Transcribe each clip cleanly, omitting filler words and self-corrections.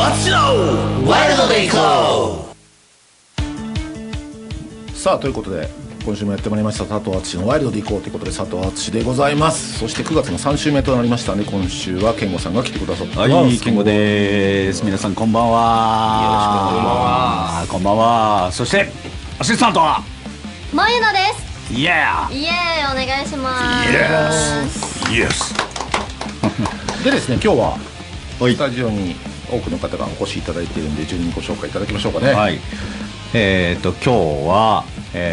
淳のワイルドでいこう。さあということで今週もやってまいりました佐藤淳のワイルドでいこうということで佐藤淳でございます。そして9月の3週目となりましたね。今週は健吾さんが来てくださってます。 はい、健吾です。皆さんこんばんは。よろしくお願いします。こんばんは。そしてアシスタントはまゆなです。 イエーイエーイお願いします。 イエスでですね、今日はスタジオに多くの方がお越しいただいているんで順にご紹介いただきましょうかね。 はい。今日は、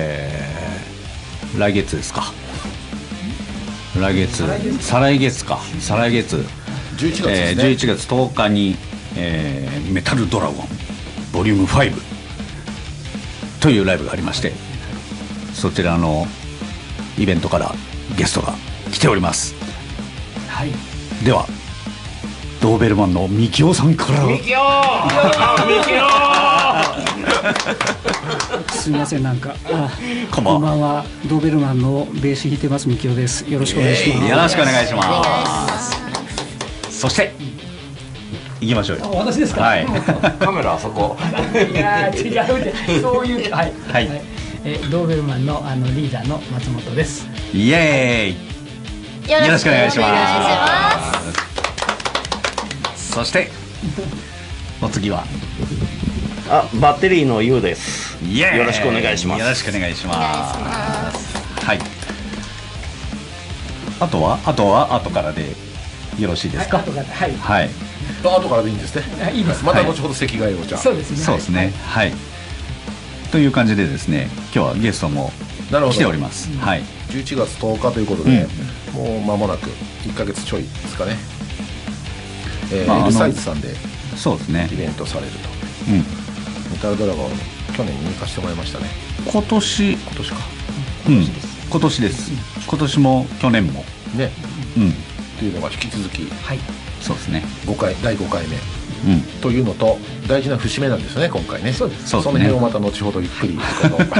来月ですか。来月、再来月か。再来月。 11月ですね。 11月10日に、メタルドラゴンボリューム5というライブがありまして、そちらのイベントからゲストが来ております。 はい。 ではドーベルマンのみきおさんから。 みきおすみません、なんかこんばんは。 こんばんは。ドーベルマンのベース弾いてますみきおです。よろしくお願いします。 よろしくお願いします。そして行きましょうよ。 私ですか。 はい。 カメラあそこ。 いや違うで、そういうはいはい。 ドーベルマンのリーダーの松本です。 イエーイ。よろしくお願いします。そしてお次はバッテリーの YOU です。 イエーイ。 よろしくお願いします。 よろしくお願いします。はい。あとは後からでよろしいですか。 はい。 はい。 後からでいいんですね。 いいです。 また後ほど席替えをじゃあ。 そうですね。 そうですね。はい。という感じでですね、今日はゲストも来ております。はい。 11月10日ということで、もう間もなく1ヶ月ちょいですかね。L サイズさんでそうですね。 イベントされると。 メタルドラゴン去年に行かせてもらいましたね。 今年か。 今年です。今年も去年もね。というのが引き続き。 はい。 そうですね。 第5回目。というのと大事な節目なんですね今回ね。 そうです。 その辺をまた後ほどゆっくり今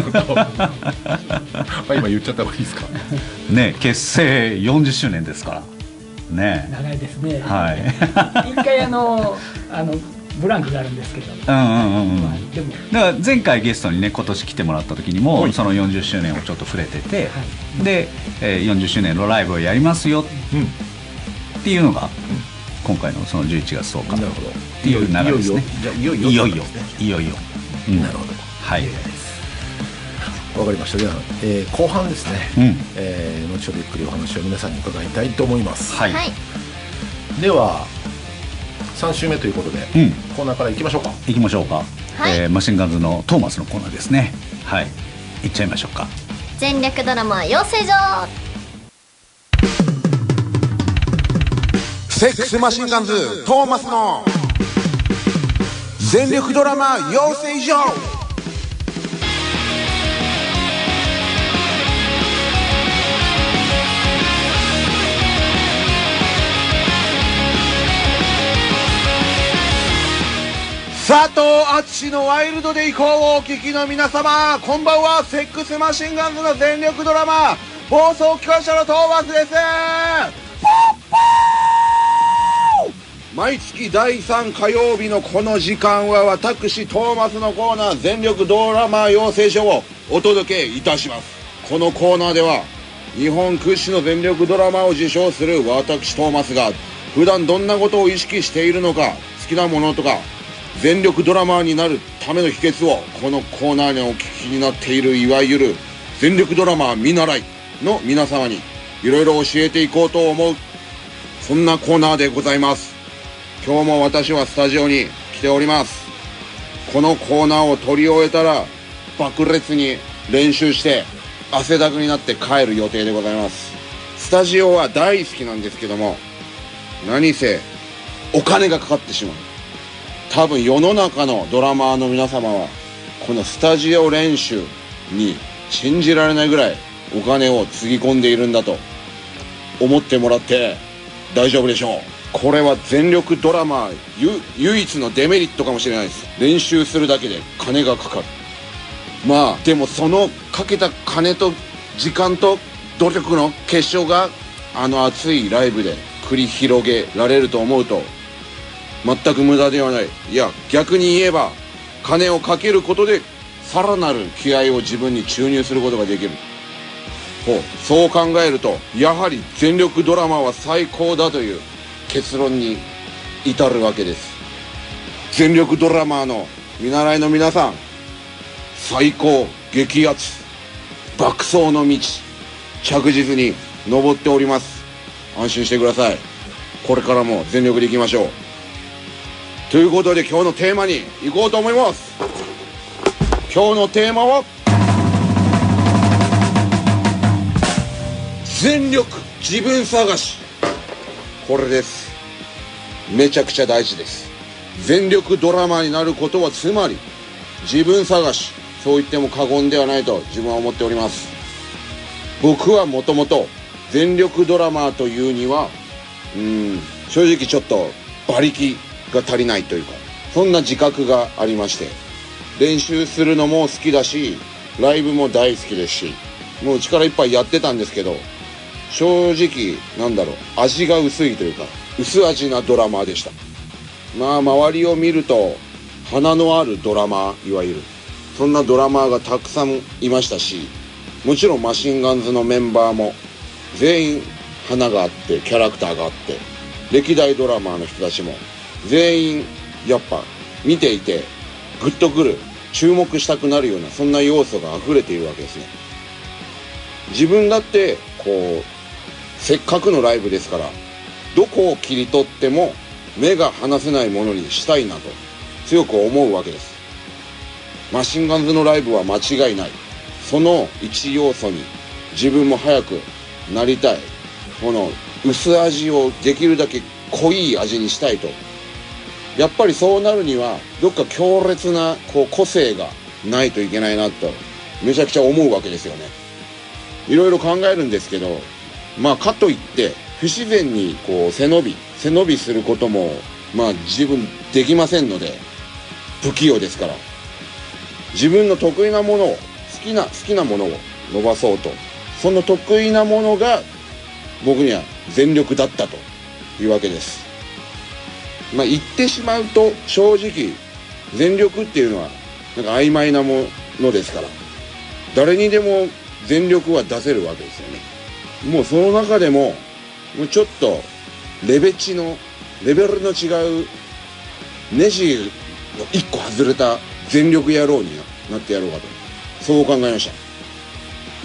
言っちゃった方がいいですかね。結成40周年ですからね。 長いですね。 はい。 一回ブランクがあるんですけど。でもだから前回ゲストにね今年来てもらった時にもその40周年をちょっと触れてて、で40周年のライブをやりますよっていうのが今回のその11月10日っていう流れですね。いよいよ。 なるほど。はい。わかりました。では後半ですね。後ほどゆっくりお話を皆さんに伺いたいと思います。 はい。 では3週目ということでコーナーからいきましょうか。 いきましょうか。マシンガンズのトーマスのコーナーですね。はい。いっちゃいましょうか。 全力ドラマ養成所。 セックスマシンガンズトーマスの全力ドラマ養成所。佐藤淳のワイルドで行こうをお聞きの皆様、こんばんは。セックスマシンガンズの全力ドラマ放送機関車のトーマスです。毎月第3火曜日のこの時間は私トーマスのコーナー全力ドラマ養成所をお届けいたします。このコーナーでは日本屈指の全力ドラマを受賞する私トーマスが普段どんなことを意識しているのか、好きなものとか全力ドラマーになるための秘訣をこのコーナーにお聞きになっているいわゆる全力ドラマー見習いの皆様にいろいろ教えていこうと思う、そんなコーナーでございます。今日も私はスタジオに来ております。このコーナーを取り終えたら爆裂に練習して汗だくになって帰る予定でございます。スタジオは大好きなんですけども、何せお金がかかってしまう。多分世の中のドラマーの皆様はこのスタジオ練習に信じられないぐらいお金をつぎ込んでいるんだと思ってもらって大丈夫でしょう。これは全力ドラマー唯一のデメリットかもしれないです。練習するだけで金がかかる。まあでもそのかけた金と時間と努力の結晶が熱いライブで繰り広げられると思うと、 全く無駄ではない。いや逆に言えば金をかけることでさらなる気合を自分に注入することができる。そう考えるとやはり全力ドラマは最高だという結論に至るわけです。全力ドラマーの見習いの皆さん、最高激アツ爆走の道着実に登っております。安心してください。これからも全力でいきましょう。ということで今日のテーマに行こうと思います。今日のテーマは全力自分探し。これです。めちゃくちゃ大事です。全力ドラマーになることはつまり自分探し、そう言っても過言ではないと自分は思っております。僕はもともと全力ドラマーというには正直ちょっと馬力が足りないというか、そんな自覚がありまして、練習するのも好きだしライブも大好きですし、もう力いっぱいやってたんですけど、正直味が薄いというか薄味なドラマーでした。周りを見ると花のあるドラマー、いわゆるそんなドラマーがたくさんいましたし、もちろんマシンガンズのメンバーも全員花があってキャラクターがあって、歴代ドラマーの人たちも全員やっぱ見ていてグッとくる、注目したくなるようなそんな要素が溢れているわけですね。自分だってせっかくのライブですから、どこを切り取っても目が離せないものにしたいなと強く思うわけです。マシンガンズのライブは間違いない。その一要素に自分も早くなりたい。この薄味をできるだけ濃い味にしたいと。やっぱりそうなるにはどっか強烈な個性がないといけないなとめちゃくちゃ思うわけですよね。いろいろ考えるんですけど、かといって不自然に背伸びすることも自分できませんので、不器用ですから、自分の得意なものを好きなものを伸ばそうと、その得意なものが僕には全力だったというわけです。言ってしまうと正直全力っていうのは曖昧なものですから、誰にでも全力は出せるわけですよね。もうその中でもちょっとレベルの違うネジの1個外れた全力野郎になってやろうかと、そう考えました。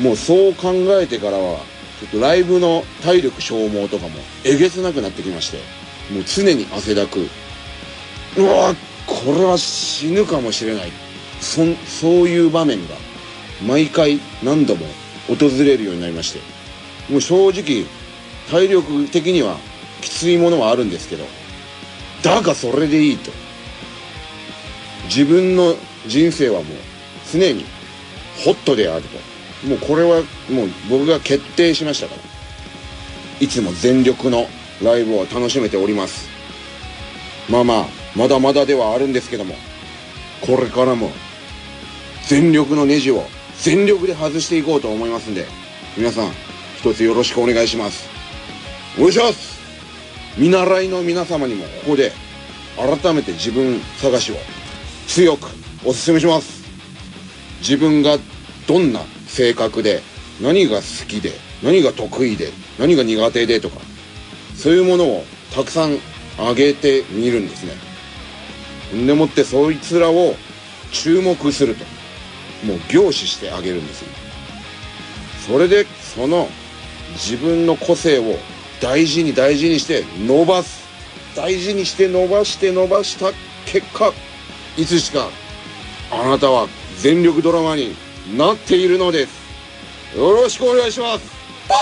もうそう考えてからはちょっとライブの体力消耗とかもえげつなくなってきまして、もう常に汗だく、うわこれは死ぬかもしれない、そういう場面が毎回何度も訪れるようになりまして、もう正直体力的にはきついものはあるんですけど、だがそれでいいと。自分の人生はもう常にホットであると、もうこれはもう僕が決定しましたから、いつも全力のライブを楽しめております。まだまだではあるんですけども、これからも全力のネジを全力で外していこうと思いますんで、皆さん一つよろしくお願いします。お願いします。見習いの皆様にもここで改めて自分探しを強くお勧めします。自分がどんな性格で、何が好きで、何が得意で、何が苦手でとか、そういうものをたくさん挙げてみるんですね。でもってそいつらを注目すると、もう凝視してあげるんですよ。それでその自分の個性を大事にして伸ばす、大事にして伸ばした結果、いつしかあなたは全力ドラマになっているのです。よろしくお願いします。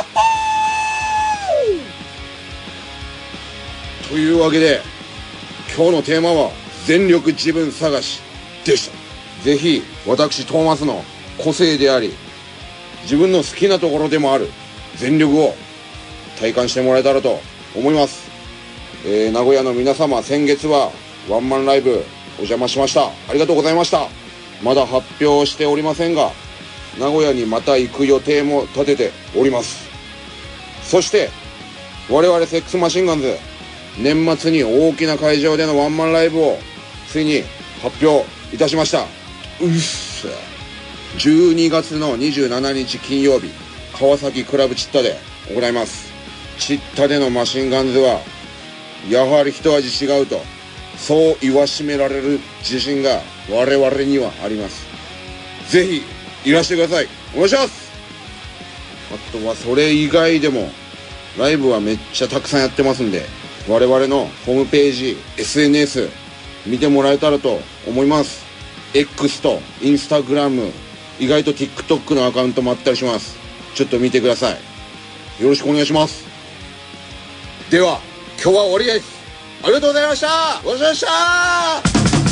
というわけで今日のテーマは全力自分探しでした。ぜひ私トーマスの個性であり自分の好きなところでもある全力を体感してもらえたらと思います。名古屋の皆様、先月はワンマンライブお邪魔しました。ありがとうございました。まだ発表しておりませんが、名古屋にまた行く予定も立てております。そして我々セックスマシンガンズ年末に大きな会場でのワンマンライブをついに発表いたしました。12月の27日金曜日、川崎クラブチッタで行います。チッタでのマシンガンズはやはり一味違うと、そう言わしめられる自信が我々にはあります。ぜひいらしてください。お願いします。あとはそれ以外でもライブはめっちゃたくさんやってますんで、我々のホームページ、SNS 見てもらえたらと思います。 X と Instagram、 意外と TikTok のアカウントもあったりします。ちょっと見てください。よろしくお願いします。では今日は終わりです。ありがとうございました。お疲れ様でした。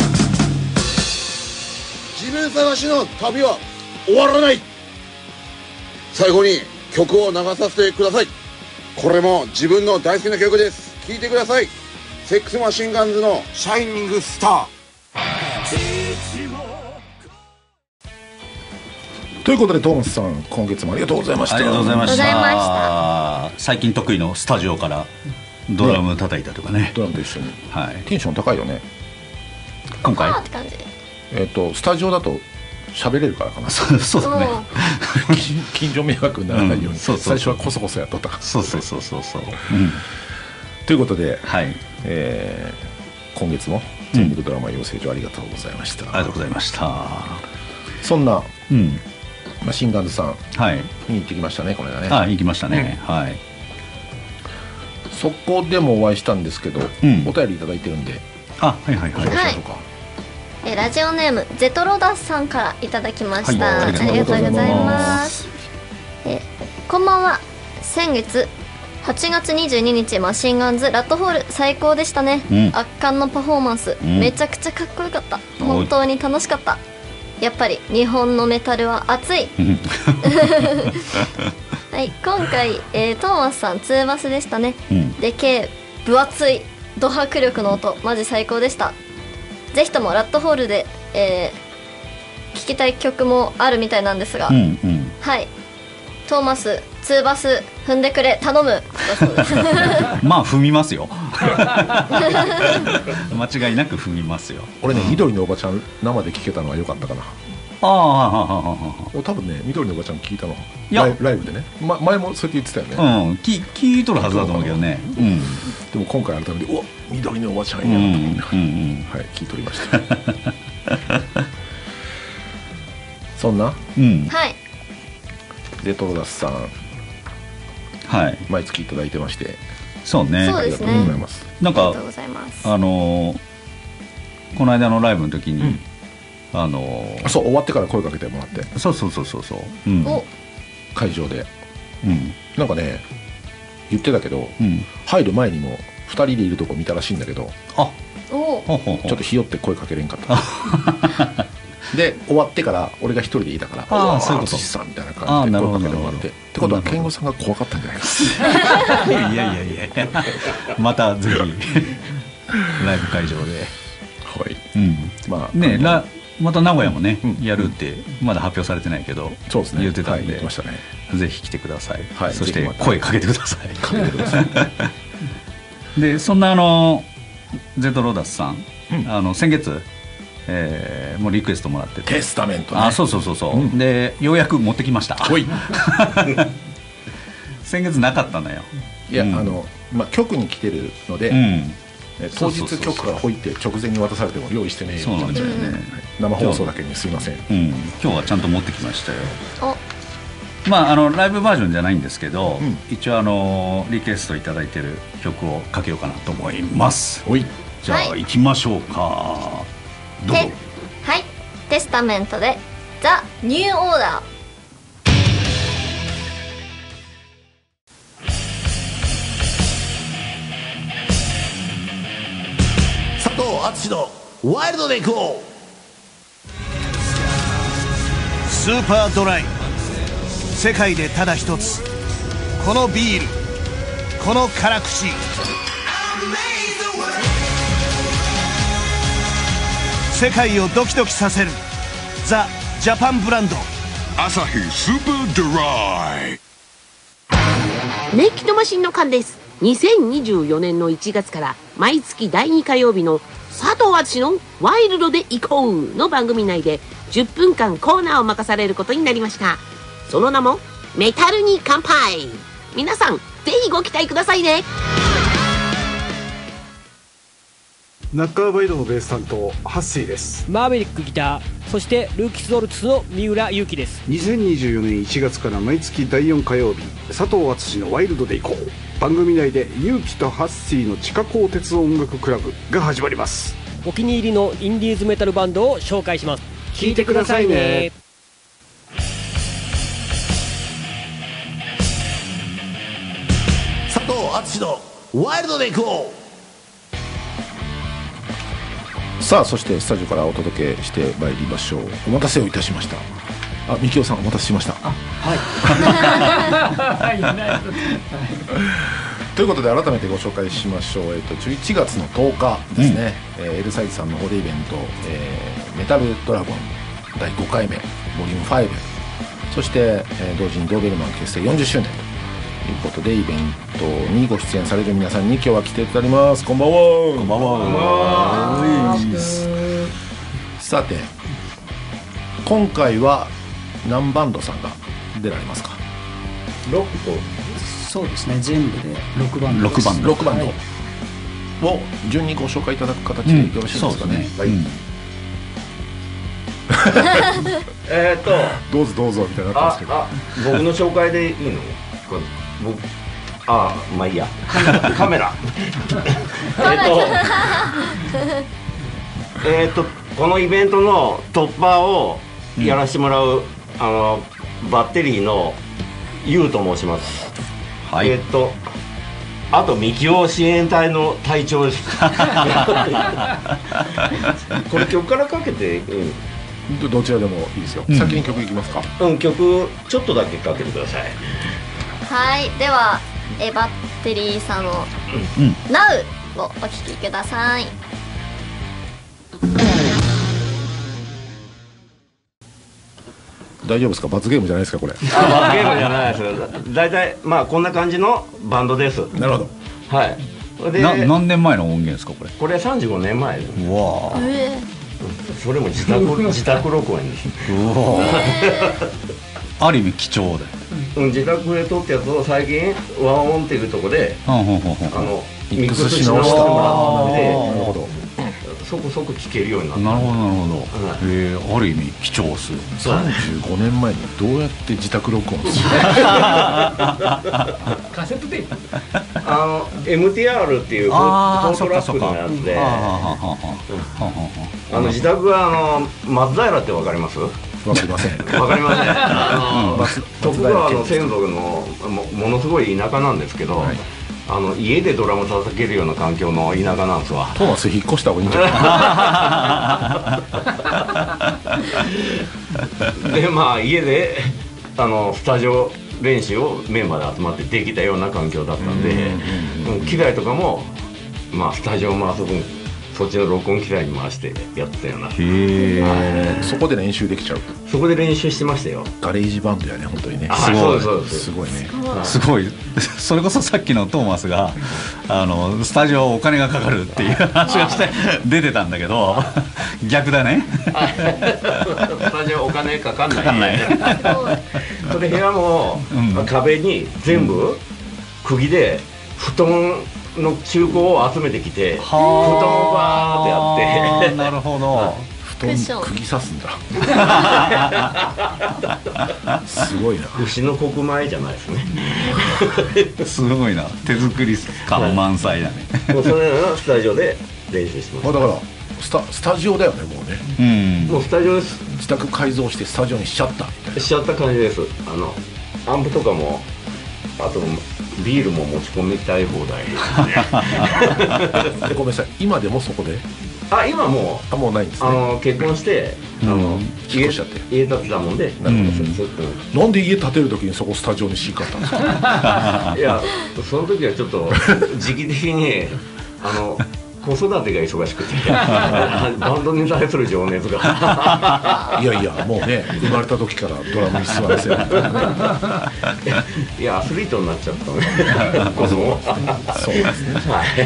自分探しの旅は終わらない。最後に曲を流させてください。これも自分の大好きな曲です。聴いてください。セックスマシンガンズのシャイニングスター。 ということでトーマスさん、今月もありがとうございました。 ありがとうございました。最近得意のスタジオからドラム叩いたとかね、 ドラムと一緒に、 はい、 テンション高いよね今回。 って感じ。 スタジオだと喋れるからかな。 そうだね。 近所迷惑にならないように、最初はコソコソやっとったから。 そう、 ということで、 はい、 今月も全力ドラマ養成所ありがとうございました。 ありがとうございました。 そんな、マシンガンズさん、見に行ってきましたね、これがね。 行きましたね。はい。 そこでもお会いしたんですけど、お便りいただいてるんで、 はいはいはい。 ラジオネームゼトロダスさんからいただきました。ありがとうございます。こんばんは。先月8月22日マシンガンズラットホール最高でしたね。圧巻のパフォーマンス、めちゃくちゃかっこよかった。本当に楽しかった。やっぱり日本のメタルは熱い。はい、今回、トーマスさんツーバスでしたね。でけえ分厚いド迫力の音、マジ最高でした。ぜひともラットホールで、聴きたい曲もあるみたいなんですが、はい、トーマスツーバス踏んでくれ頼むだそうです。 まあ踏みますよ。間違いなく踏みますよ。 俺ね、緑のおばちゃん生で聴けたのは良かったかな。多分ね、緑のおばちゃん聞いたのライブでね、前もそうやって言ってたよね。 聞いとるはずだと思うけどね。 でも今回改めて、うわ、緑のおばちゃんやと思って、はい、聞いておりました。そんな、レトロダスさん、毎月いただいてまして、 そうね、 そうですね、 ありがとうございます。 なんかこの間のライブの時に、 そう、終わってから声かけてもらって、 そう、会場で、なんかね、言ってたけど、入る前にも2人でいるとこ見たらしいんだけど、ちょっとひよって声かけれんかった。で終わってから俺が一人でいたから、そういうことさんみたいな感じで声かけてもらって、ってことは健吾さんが怖かったんじゃないかな。 いやまたぜひライブ会場で、また名古屋もねやるってまだ発表されてないけど言ってたんで、ぜひ来てください。そして声かけてください。でそんなゼトローダスさん、先月もうリクエストもらってて、 テスタメントね。 そうでようやく持ってきました。先月なかったのよ。 いや、局に来てるので、当日局からほいって直前に渡されても用意してねえよ。そうなんだよね。生放送だけにすいません。 今日はちゃんと持ってきましたよ。ライブバージョンじゃないんですけど、一応リクエストいただいてる曲をかけようかなと思います。じゃあ行きましょうか。どうぞ。 はい、テスタメントでザ・ニューオーダー。 佐藤敦のワイルドでいこう。スーパードライ、世界でただ一つ、このビール、この辛口、世界をドキドキさせるザ・ジャパンブランド、 アサヒスーパードライ。 ネイキッドマシンの缶です。 2024年の1月から毎月第2火曜日の佐藤敦のワイルドで行こうの番組内で10分間コーナーを任されることになりました。その名もメタルに乾杯。皆さんぜひご期待くださいね。 ナッカーバイドのベース担当ハッシーです。 マーベリックギター、そしてルーキスドルツの三浦祐希です。 2024年1月から毎月第4火曜日、佐藤敦のワイルドで行こう。番組内で祐希とハッシーの地下鋼鉄音楽クラブが始まります。 お気に入りのインディーズメタルバンドを紹介します。聞いてくださいね。 佐藤敦のワイルドで行こう。 さあ、そしてスタジオからお届けしてまいりましょう。お待たせをいたしました。みきおさんお待たせしました。ということで改めてご紹介しましょう。11月の10日ですね、エルサイズさんの方でイベント、メタルドラゴン第5回目ボリューム5、そして、同時にドーベルマン結成40周年ということでイベントにご出演される皆さんに今日は来ていただきます。こんばんは。こんばんは。さて、今回は何バンドさんが出られますか ？6個。そうですね、全部で6バンド。 6バンドを順にご紹介いただく形でよろしいですかね。どうぞどうぞみたいになってますけど。 僕の紹介でいいの？僕まあいいや。カメラ。このイベントの突破をやらせてもらう、バッテリーのユウと申します。はい。あとみきお支援隊の隊長です。これ曲からかけて、 どちらでもいいですよ。先に曲いきますか。 曲ちょっとだけかけてください。 はい、ではバッテリーさんの「NOW」をお聴きください。 大丈夫ですか？罰ゲームじゃないですかこれ？ 罰ゲームじゃないです。大体まあこんな感じのバンドです。 なるほど。 はい。 で何年前の音源ですかこれ？ これ35年前です。 うわー。 それも自宅録音です。 ある意味貴重で。 自宅で撮ったやつを最近和音っていうところでミックスし直してもらって、そこそこ聴けるようになった。 なるほどなるほど。ある意味貴重数。 35年前にどうやって自宅録音する？ カセットテープ。 MTR っていうフォートラックのやつで、自宅は松平ってわかります？ わかりません。 わかりません。徳川の先祖のものすごい田舎なんですけど、家でドラム叩けるような環境の田舎なんですわ。 トーマス引っ越した方がいいんじゃない？ でまあ家でスタジオ練習をメンバーで集まってできたような環境だったんで、機材とかもまあスタジオを回す分そっちの録音機材に回してやってたような。 そこで練習できちゃう。 そこで練習してましたよ。 ガレージバンドやね本当にね。 すごいすごいね。 すごい。それこそさっきのトーマスがスタジオお金がかかるっていう話がして出てたんだけど逆だね。 スタジオお金かかんない。それ部屋も壁に全部釘で布団の中古を集めてきて布団をバーってやって。 なるほど。 布団釘刺すんだ。すごいな。 牛の穀米じゃないですね。 すごいな。手作り感満載だね。 もうそれのスタジオで練習してます。 だからスタジオだよねもうね。 もうスタジオです。 自宅改造してスタジオにしちゃったみたいな。 しちゃった感じです。アンプとかもあとビールも持ち込みたい放題ですね。 ごめんなさい。今でもそこで？ 今もうもうないんですね。 結婚して引っ越しちゃって家建てたもんで。 なんで家建てる時にそこスタジオにしかったんですか？ いやその時はちょっと時期的にこ子育てが忙しくてバンドに対する情熱がいやいやもうね生まれた時からドラムに座らせるみたいなねいやアスリートになっちゃったね子供そうですね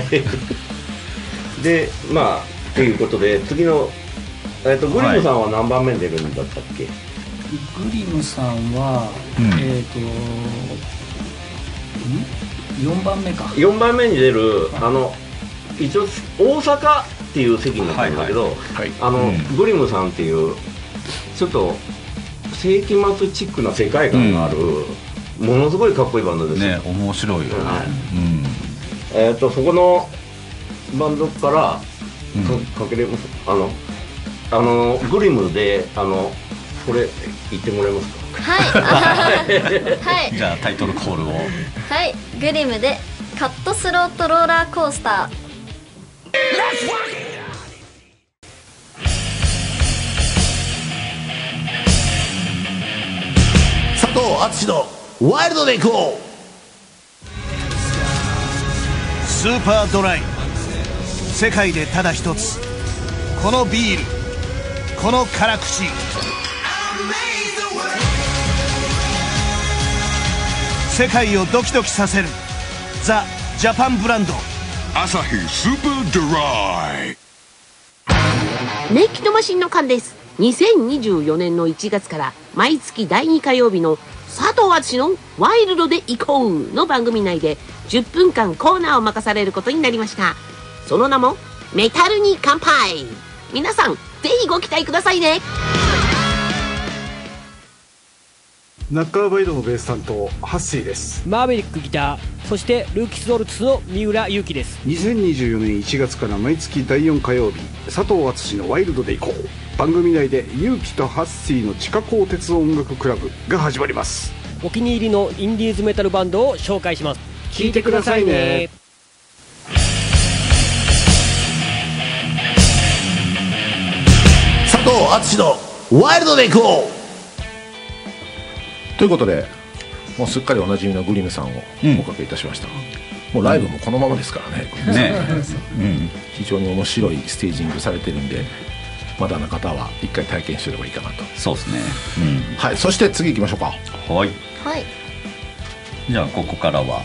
はいでまあということで次のグリムさんは何番目に出るんだったっけ？ グリムさんは、4番目か。 4番目に出る一応大阪っていう席になったんだけど、グリムさんっていうちょっと世紀末チックな世界観がある、ものすごいかっこいいバンドですね。面白いよね。そこのバンドからかけれます。グリムでこれ言ってもらえますか？ はい。 じゃあタイトルコールを。 はい、グリムでカットスロートローラーコースター。 佐藤敦のワイルドでいこう。スーパードライ、世界でただ一つ、このビール、この辛口、世界をドキドキさせるザ・ジャパンブランドアサヒスーパードライ。 熱気とマシンの缶です。2024年の1月から毎月第2火曜日の佐藤敦のワイルドで行こうの番組内で10分間コーナーを任されることになりました。その名もメタルに乾杯。皆さんぜひご期待くださいね。 ナッカーバイドのベース担当ハッシーです。 マーベリックギター、そしてルーキスドルツの三浦祐希です。 2024年1月から毎月第4火曜日、佐藤敦のワイルドで行こう。番組内で祐希とハッシーの地下鋼鉄音楽クラブが始まります。 お気に入りのインディーズメタルバンドを紹介します。聞いてくださいね。 佐藤敦のワイルドで行こう。 ということでもうすっかりおなじみのグリムさんをおかけいたしました。もうライブもこのままですからね、非常に面白いステージングされてるんで、まだの方は一回体験しておればいいかなと。 そうですね、 はい。そして次行きましょうか。 はい、 じゃあここからは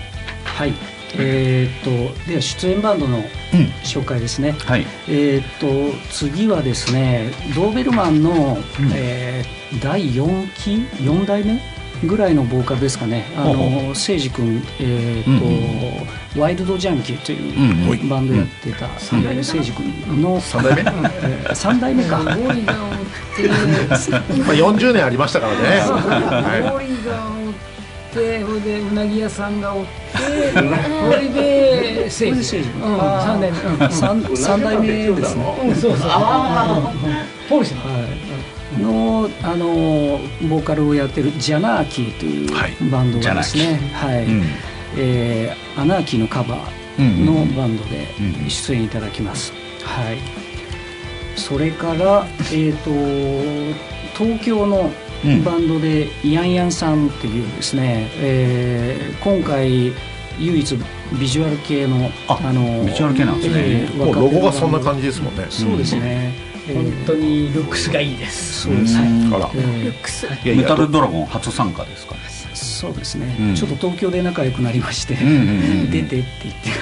では出演バンドの紹介ですね。次はですね、ドーベルマンの、第4代目ぐらいのボーカルですかね。聖司君、ワイルドジャンキーというバンドやってた聖司君の 3代目 3代目か。 40年ありましたからね。 ゴリがおって、それでうなぎ屋さんがおって、それで聖司3代目ですね。ポルシェのボーカルをやってるジャナーキーというバンドがですね、アナーキーのカバーのバンドで出演いただきます。それから東京のバンドでヤンヤンさんっていうですね、今回唯一ビジュアル系のビジュアル系なんですね。 もうロゴがそんな感じですもんね。 そうですね。 本当にルックスがいいです。 そうですね。 あら、 ルックス。 メタルドラゴン初参加ですかね。 そうですね。ちょっと東京で仲良くなりまして、出てって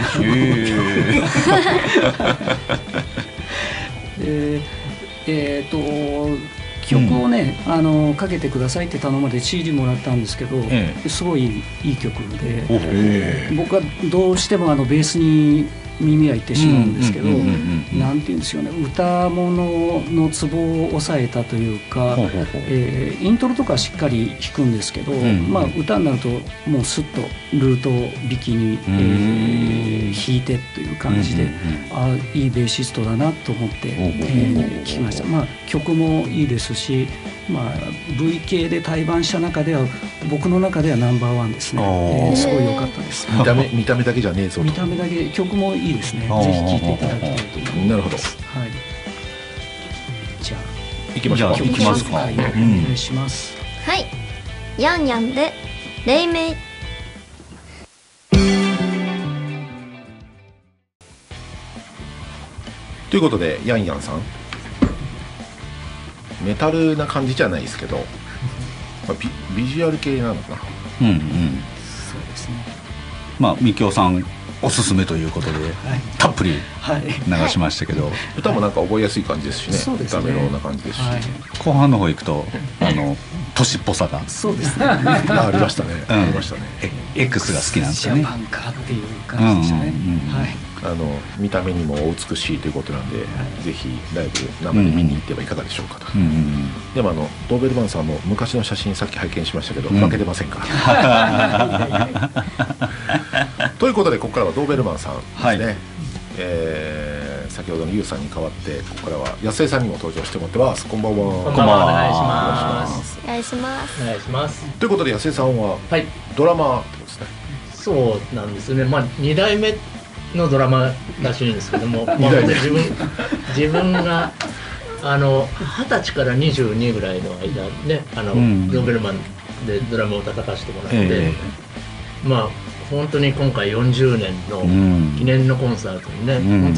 言って曲をね、かけてくださいって頼まれて CD もらったんですけど、すごいいい曲で、僕はどうしてもベースに耳がいってしまうんですけど、なんていうんですよね、歌物のツボを抑えたというか、イントロとかしっかり弾くんですけど、歌になるともうスッとルート弾きに、弾いてという感じで、いいベーシストだなと思って聴きました。曲もいいですし、V 系で対バンした中では僕の中ではナンバーワンですね。すごい良かったです。 見た目だけじゃねえぞと。 見た目だけ、曲もいいですね。ぜひ聴いていただきたいと思います。 なるほど。 じゃあ行きましょう。 行きますか。 お願いします。 はい、ヤンヤンで黎明。 ということでヤンヤンさん、メタルな感じじゃないですけど、まあ、ビジュアル系なのかな。 そうですね。まあみきおさんおすすめということで、たっぷり流しましたけど、 歌もなんか覚えやすい感じですしね。歌メロな感じですし、 後半の方行くと年っぽさがそうですねありましたね。ありましたね。 X が好きなんですよね。 ジャパンかっていう感じでしたね。 見た目にもお美しいということなんで、ぜひライブ生で見に行ってはいかがでしょうかと。でもドーベルマンさんも昔の写真さっき拝見しましたけど、負けてませんから。ということでここからはドーベルマンさんですね。先ほどのユウさんに代わってここからは安江さんにも登場してもらってます。こんばんは。 こんばんは。お願いします。 お願いします。 お願いします。 ということで安江さんはドラマーってことですね。 そうなんですね。まあ2代目のドラマらしいんですけども、まあ、自分が20歳から22ぐらいの間ね、ドーベルマンでドラムを叩かせてもらって、まあ本当に今回40年の記念のコンサートにね、本当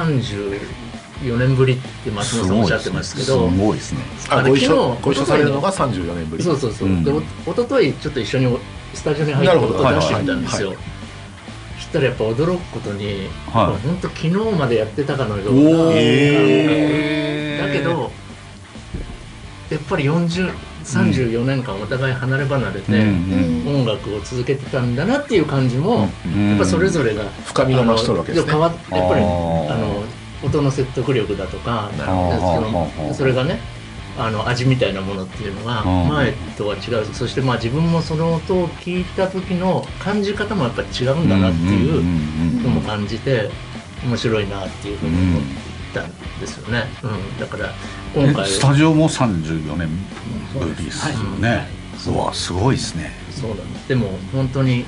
34年ぶりって松本さんおっしゃってますけど、 すごいですね。 ご一緒されるのが34年ぶり。 そうそうそう。で一昨日ちょっと一緒にスタジオに入って音を出してみたんですよ。そしたらやっぱ驚くことに、本当昨日までやってたかのような感覚だけど、やっぱり34年間お互い離れ離れて音楽を続けてたんだなっていう感じも、やっぱそれぞれが深みが増しとるわけですね。 やっぱり音の説得力だとか、それがね味みたいなものっていうのが前とは違う。そしてまあ自分もその音を聞いた時の感じ方もやっぱり違うんだなっていうのも感じて面白いなっていうふうに思ったんですよね。だから今回スタジオも34年ぶりですよね。うわすごいですね。 そうなんです。でも本当に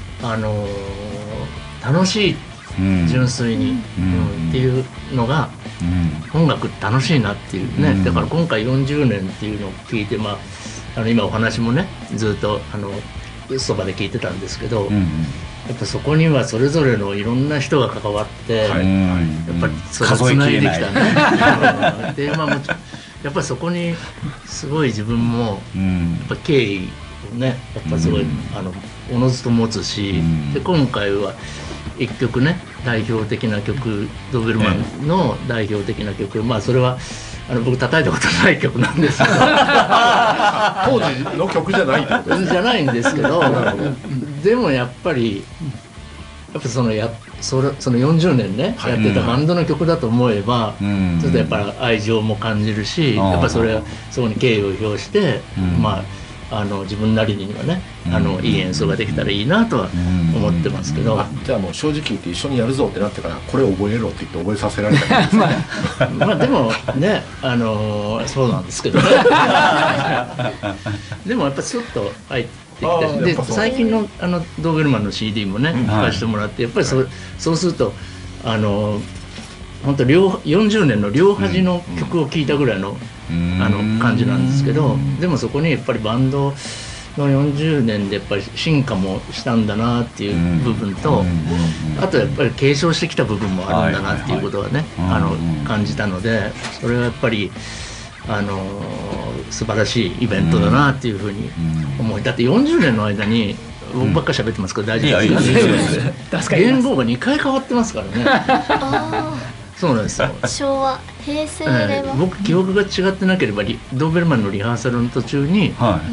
楽しい、純粋にっていうのが音楽って楽しいなっていうね。だから今回40年っていうのを聞いて、まあ今お話もねずっとそばで聞いてたんですけど、やっぱそこにはそれぞれのいろんな人が関わって、やっぱりそれをつないできたね。でまあやっぱりそこにすごい自分もやっぱ敬意をねやっぱすごいおのずと持つし、で今回は一曲ね代表的な曲、ドーベルマンの代表的な曲、まあそれは僕叩いたことない曲なんですけど当時の曲じゃないってことですね。 じゃないんですけどでもやっぱりその40年ねやってたバンドの曲だと思えば、ちょっとやっぱり愛情も感じるし、やっぱそれはそこに敬意を表して、まあ自分なりにはねいい演奏ができたらいいなとは思ってますけど、 じゃあもう正直言って一緒にやるぞってなってからこれを覚えろって言って覚えさせられたんですまあでもねそうなんですけどねでもやっぱスッと入ってきて、で最近のドーベルマンの CD もね聴かせてもらって、やっぱりそうすると本当40年の両端の曲を聴いたぐらいの感じなんですけど、でもそこにやっぱりバンドの40年でやっぱり進化もしたんだなっていう部分と、あとやっぱり継承してきた部分もあるんだなっていうことはね感じたので、それはやっぱり素晴らしいイベントだなっていうふうに思い、だって40年の間に僕ばっかり喋ってますけど大丈夫ですか？言語が2回変わってますからね。そうなんですよ。 昭和、平成、令和。 僕記憶が違ってなければドーベルマンのリハーサルの途中に、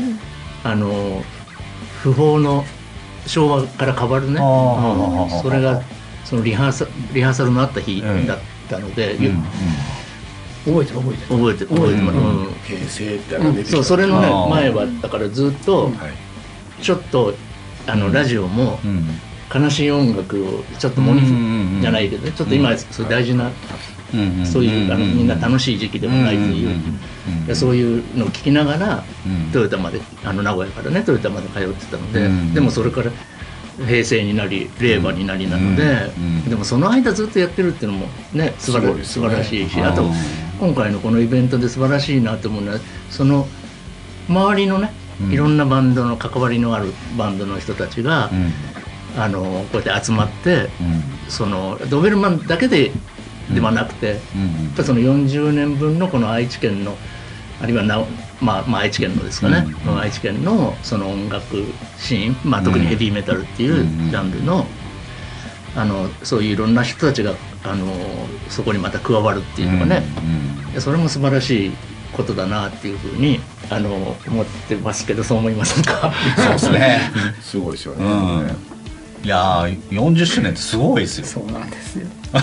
不法の昭和から変わるね、それがそのリハーサルのあった日だったので、覚えてます平成って出てきた。 それのね前はだからずっとちょっとラジオも悲しい音楽をちょっとモニフじゃないけどね、ちょっと今そういう大事なそういうみんな楽しい時期でもないという、そういうのを聞きながらトヨタまで名古屋からねトヨタまで通ってたので、でもそれから平成になり令和になりなので、でもその間ずっとやってるっていうのもね素晴らしいし、あと今回のこのイベントで素晴らしいなと思うのは、その周りのねいろんなバンドの関わりのあるバンドの人たちが、こうやって集まって、そのドーベルマンだけでではなくて、その40年分のこの愛知県のあるいは愛知県のですかね、愛知県のその音楽シーン、特にヘビーメタルっていうジャンルのそういういろんな人たちがそこにまた加わるっていうのがね、それも素晴らしいことだなっていうふうに思ってますけど、そう思いませんか？ そうですね。 すごいですよね。 いや40周年ってすごいですよ。 そうなんですよ。もう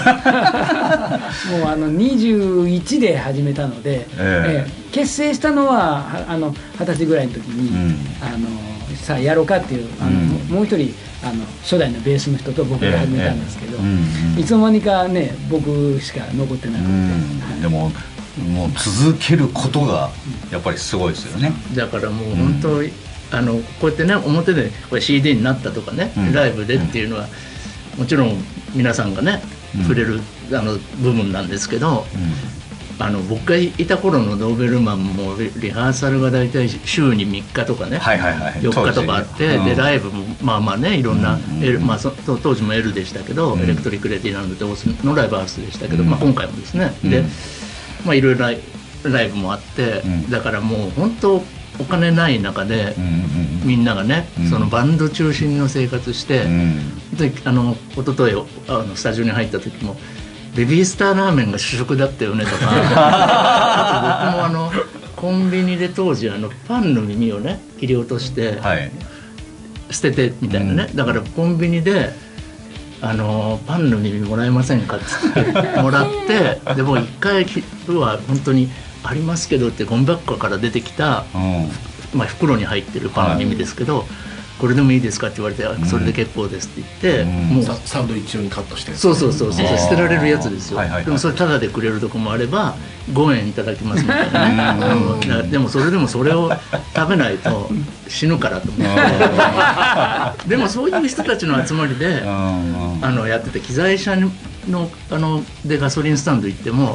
21で始めたので、結成したのは20歳ぐらいの時に、さあやろうかっていうもう一人初代のベースの人と僕が始めたんですけど、いつの間にかね僕しか残ってなくて、 でももう続けることがやっぱりすごいですよね。 だからもう本当、こうやってね表でこれ CD になったとかね、ライブでっていうのはもちろん皆さんがね触れる部分なんですけど、僕がいた頃のドーベルマンもリハーサルが大体週に3日とかね、4日とかあって、でライブもねいろんな、当時も L でしたけど、エレクトリック・レディランドのライブハウスでしたけど、今回もですね、でいろいろライブもあって、だからもう本当お金ない中で、みんながねそのバンド中心の生活して、で一昨日スタジオに入った時もベビースターラーメンが主食だったよねとかあと僕もコンビニで当時パンの耳をね切り落として捨ててみたいなね、だからコンビニでパンの耳もらえませんかってもらってでも1回は本当にありますけどってゴミ箱から出てきた、袋に入ってるパンの耳ですけど、これでもいいですかって言われて、それで結構ですって言って、もうサンドイッチ用にカットして、 そう捨てられるやつですよ。でもそれタダでくれるとこもあれば5円いただきますみたいなねでもそれを食べないと死ぬからと思ってでもそういう人たちの集まりでやってて、機材車でガソリンスタンド行っても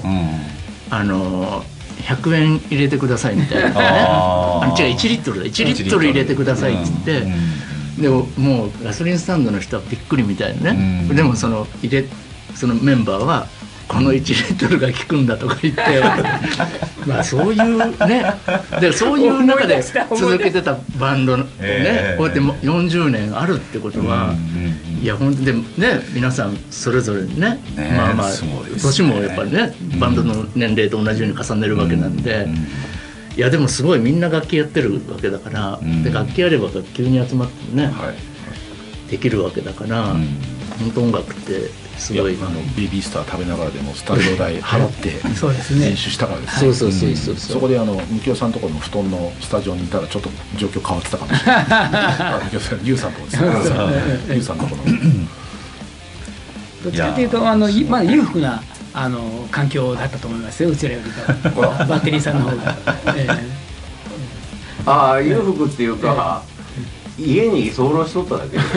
100円入れてくださいみたいなね、違う1リットルだ1リットル入れてくださいって言って、でももうガソリンスタンドの人はびっくりみたいなね、でもそのメンバーはこの1リットルが効くんだとか言ってそういうね、でそういう中で続けてたバンドね、こうやって40年あるってことは、いや本当でね、皆さんそれぞれね、年もやっぱりねバンドの年齢と同じように重ねるわけなんで、いやでもすごいみんな楽器やってるわけだから、で楽器あれば楽器に集まってもね、できるわけだから、本当音楽ってすごいベビースター食べながらでもスタジオ代払って練習したからですね。 そこでみきおさんのところの布団のスタジオにいたらちょっと状況変わってたかもしれないみきおさん、リュウさんのところですねリュウさんのところどっちかというと裕福な環境だったと思いますよ、うちらよりかはバッテリーさんの方が裕福っていうか、家に居候しとっただけ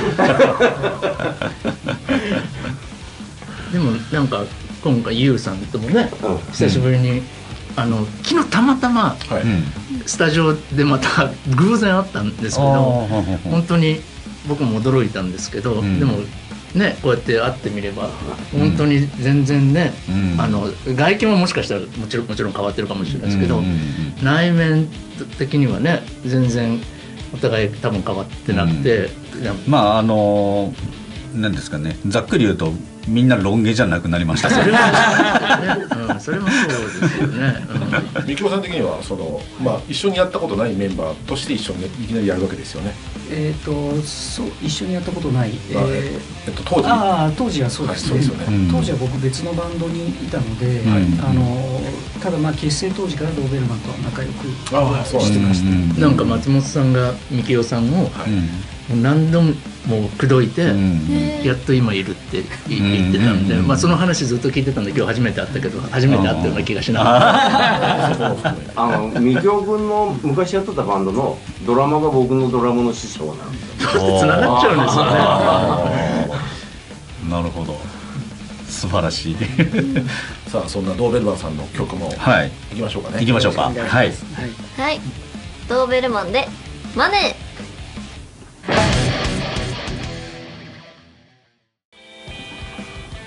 でもなんか今回ユウさんともね、久しぶりに昨日たまたまスタジオでまた偶然会ったんですけど、本当に僕も驚いたんですけど、でもねこうやって会ってみれば本当に全然ね、外見はもしかしたらもちろん変わってるかもしれないですけど、内面的にはね全然お互い多分変わってなくて、 なんですかね、ざっくり言うとみんなロン毛じゃなくなりましたそれはそれもそうですよね。 みきおさん的には一緒にやったことないメンバーとして一緒にいきなりやるわけですよね。 そう一緒にやったことない、 当時はそうですね、当時は僕別のバンドにいたので、ただ結成当時からドーベルマンとは仲良くしてました。 なんか松本さんがみきおさんを何度も口説いて、やっと今いるって言ってたんで、その話ずっと聞いてたんで今日初めて会ったけど初めて会ったような気がしなかった。みきお君の昔やってたバンドのドラマが僕のドラムの師匠なんですよ。 つながっちゃうんですよね。なるほど、素晴らしいさあそんなドーベルマンさんの曲もいきましょうかね。 いきましょうか。はい、 ドーベルマンでマネー。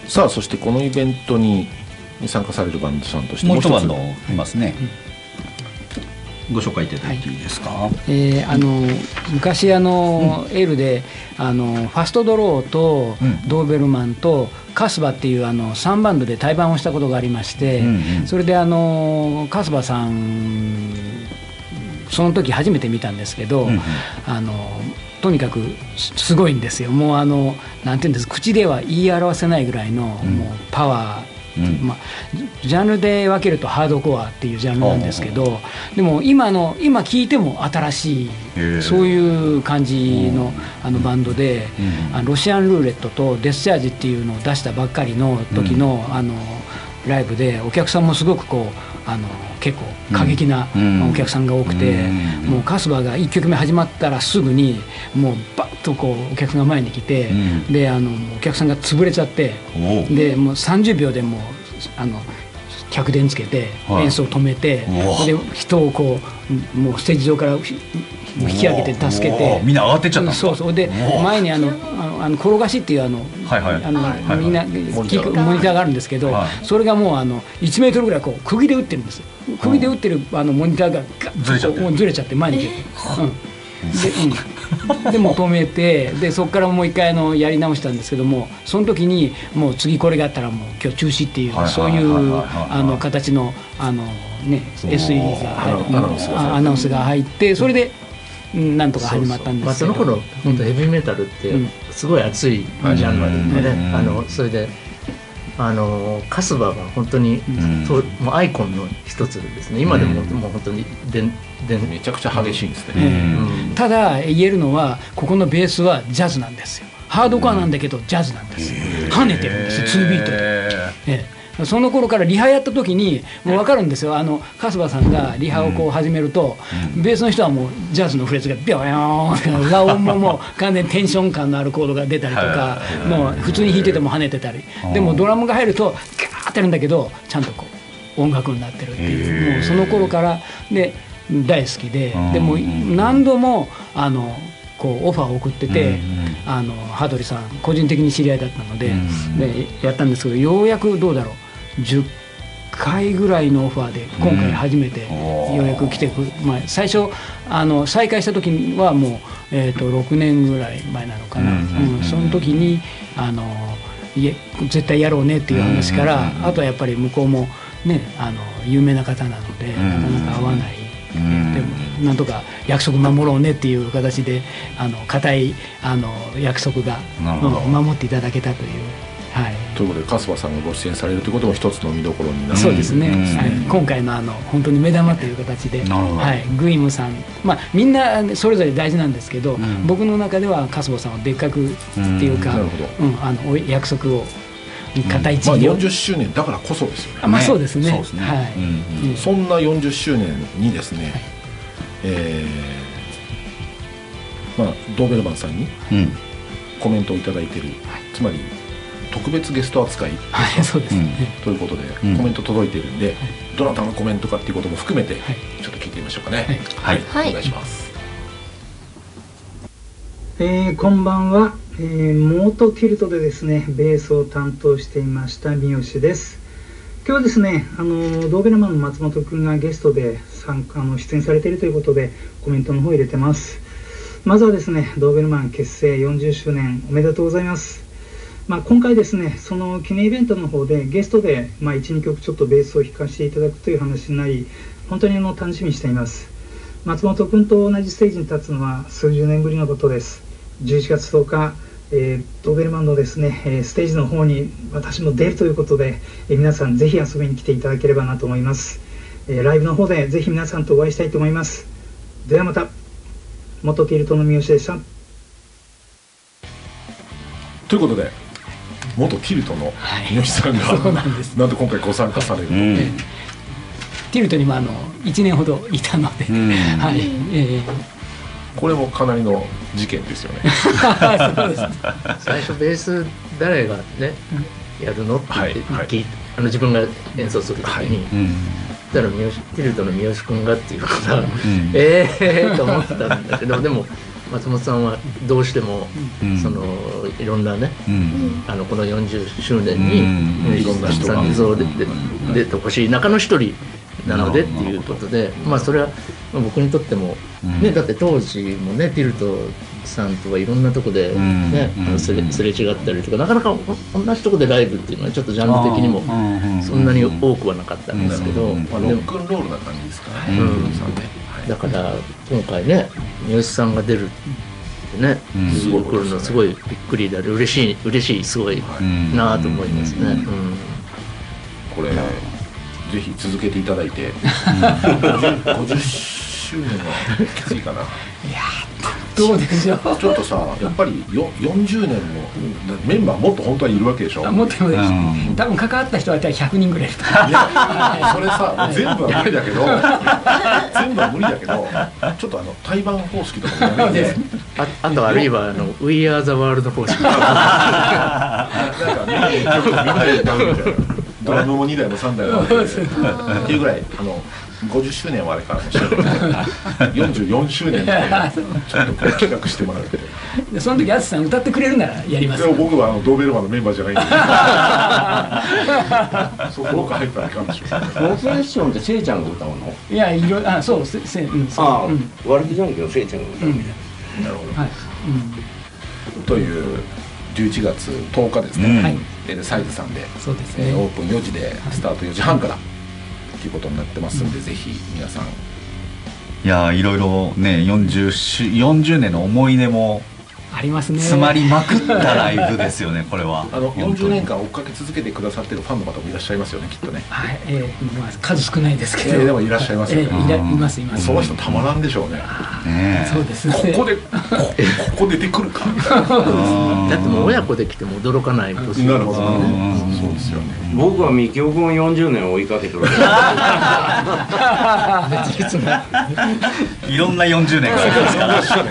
さあそしてこのイベントに参加されるバンドさんとしてもう一バンドいますね、ご紹介いただいていいですか。 昔エールでファストドローとドーベルマンとカスバっていう3バンドで対バンをしたことがありまして、それでカスバさんその時初めて見たんですけど、とにかくすごいんですよ。もうなんていうんですか、口では言い表せないぐらいのもうパワー、ジャンルで分けるとハードコアっていうジャンルなんですけど、でも今聴いても新しいそういう感じのバンドで、ロシアンルーレットとデスチャージっていうのを出したばっかりの時のライブで、お客さんもすごく結構過激なお客さんが多くて、もうカスバが1曲目始まったらすぐにもうバッとお客さんが前に来て、でお客さんが潰れちゃって、でもう30秒でもう客電つけて演奏を止めて、で人をもうステージ上から引き上げて助けて、 みんな上がってっちゃったんですか。 そうで前に転がしっていうみんな聞くモニターがあるんですけど、それがもう1メートルぐらい釘で打ってるんですよ。釘で打ってるモニターがガッとずれちゃって前に出て、でも止めて、でそこからもう一回やり直したんですけども、その時にもう次これがあったらもう今日中止っていう、そういう形のSE がアナウンスが入って、それでなんとか始まったんですけど、 その頃本当ヘビーメタルってすごい熱いジャンルでね、それでカスバが本当にもうアイコンの一つですね。今でももう本当にめちゃくちゃ激しいんですね。 ただ言えるのは、ここのベースはジャズなんですよ。ハードコアなんだけどジャズなんですよ。跳ねてるんですよ、2ビートで。その頃からリハやった時にもう分かるんですよ。カスバさんがリハを始めると、ベースの人はもうジャズのフレーズがビョヨーン、ラ音ももう完全にテンション感のあるコードが出たりとか、もう普通に弾いてても跳ねてたり、でもドラムが入るとガーってやるんだけど、ちゃんと音楽になってるっていう、もうその頃からで大好きで、でも何度もオファーを送ってて、羽鳥さん個人的に知り合いだったので、やったんですけど、ようやくどうだろう、10回ぐらいのオファーで今回初めてようやく来てくる、最初再開した時はもう、6年ぐらい前なのかな、その時に絶対やろうねっていう話から、あとはやっぱり向こうもね有名な方なのでなかなか会わない、でもなんとか約束守ろうねっていう形で固い約束が守っていただけたという。 ということでカスバさんがご出演されるということも一つの見どころになる。 そうですね、今回の本当に目玉という形で、グイムさん、みんなそれぞれ大事なんですけど、僕の中ではカスバさんは別格っていうか、約束を固い地位を、 40周年だからこそですよね。 そうですね。 そんな40周年にですね、ドーベルマンさんにコメントをいただいている、つまり特別ゲスト扱いそうですね、 ということでコメント届いているんで、どなたのコメントかっていうことも含めてちょっと聞いてみましょうかね。お願いします。 こんばんは。モートティルトでですねベースを担当していました三好です。今日はですねドーベルマンの松本くんがゲストで出演されているということでコメントの方を入れてます。まずはですねドーベルマン結成40周年おめでとうございます。今回ですねその記念イベントの方でゲストで 1,2 曲ちょっとベースを弾かせていただくという話になり、本当に楽しみにしています。松本君と同じステージに立つのは数十年ぶりのことです。11月10日、ドーベルマンのですねステージの方に私も出るということで、皆さんぜひ遊びに来ていただければなと思います。ライブの方でぜひ皆さんとお会いしたいと思います。ではまた。元ティルトの三好でした。 ということで元ティルトの三好さんが、なんと今回ご参加される、 ティルトにも1年ほどいたので、 これもかなりの事件ですよね。 そうです。最初ベース誰がねやるのって聞いて、自分が演奏するときに、そしたらティルトの三好君がっていうから、と思ってたんだけど、でも松本さんはどうしても、そのいろんなね、この40周年にいろんな人さんに出てほしい中の一人なのでっていうことで、まあそれは僕にとってもね、だって当時もねティルトさんとはいろんなとこでね、すれ違ったりとか、なかなか同じとこでライブっていうのはちょっとジャンル的にもそんなに多くはなかったんですけど、ロックンロールな感じですかね。 だから今回ね三好さんが出るってね、すごい来るのすごいびっくりで嬉しいすごいなと思いますね。 これぜひ続けていただいて50周年はきついかな。いやどうでしょう。 ちょっとさ、やっぱり40年のメンバーもっと本当はいるわけでしょ。 もっといるし、多分関わった人は100人ぐらいいると。 いやそれさ、全部は無理だけど全部は無理だけど、ちょっと対バン方式とかもやめて、 あとあるいはWe Are the World 方式なんかね、曲をみんなで歌うみたいな、ドラムも2台も3台もあってっていうぐらい50周年はあれからもしれないけど44周年でちょっと企画してもらうで、その時淳さん歌ってくれるならやります。 でも僕はドーベルマンのメンバーじゃないんでそこが入ったらいかんでしょう。 ノースレッションってせいちゃんが歌うの？ いや、いろいろ、そうワルキジャンキのせいちゃんが歌うみたいな。なるほど。という11月10日ですね、サイズさんでオープン4時でスタート4時半からということになってますんで、ぜひ皆さん。 いやいろいろね、40年の思い出もありますね。 詰まりまくったライブですよね。これは 40年間追っかけ続けてくださってるファンの方もいらっしゃいますよね、きっとね。 はい、数少ないですけど、 でもいらっしゃいますよね。 いますその人たまらんでしょうね。 そうですね。 ここ出てくるかみたいな。 だってもう親子で来ても驚かない年です。 なるほどね。そうですよね。 僕はみきおくん40年を追いかけてる。 いろんな40年がありますから。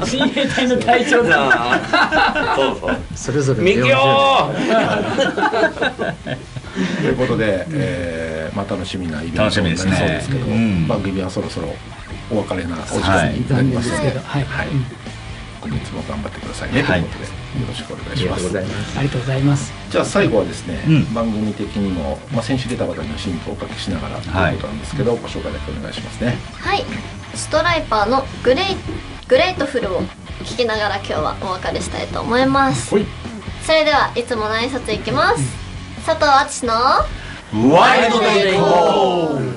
親衛隊の隊長だ。 そうそう。 それぞれみきお。 ということで、まあ楽しみなイベントになりそうですけど、番組はそろそろお別れなお時間になりますので、今月も頑張ってくださいねということで、よろしくお願いします。 ありがとうございます。 じゃあ最後はですね、番組的にも先週出た方には新婦をおかけしながらということなんですけど、ご紹介だけお願いしますね。 はい、ストライパーのグレートフルを聞きながら今日はお別れしたいと思います。それではいつもの挨拶いきます。佐藤淳のワイルドでいこう。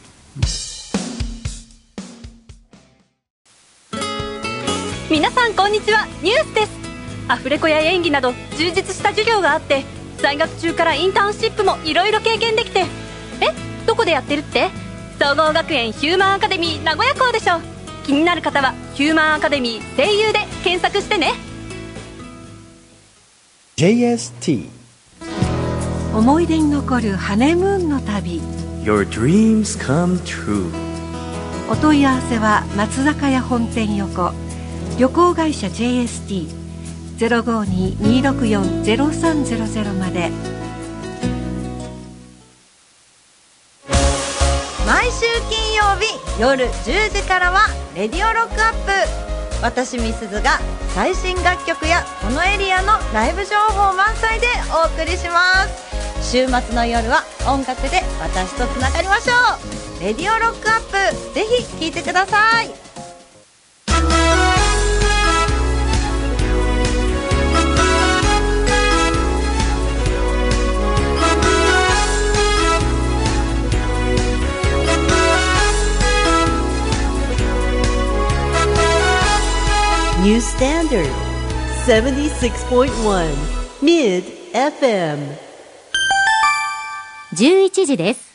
皆さんこんにちは、ニュースです。アフレコや演技など充実した授業があって、在学中からインターンシップもいろいろ経験できて、どこでやってるって？総合学園ヒューマンアカデミー名古屋校でしょ。気になる方はヒューマンアカデミー声優で検索してね。 JST 思い出に残るハネムーンの旅。 Your dreams come true。 お問い合わせは松坂屋本店横、旅行会社 JST052-264-0300 まで。 毎週金曜日夜10時からはレディオロックアップ。私みすずが最新楽曲やこのエリアのライブ情報満載でお送りします。週末の夜は音楽で私とつながりましょう。レディオロックアップ、ぜひ聴いてください。 New Standard 76.1 Mid FM。 11時です。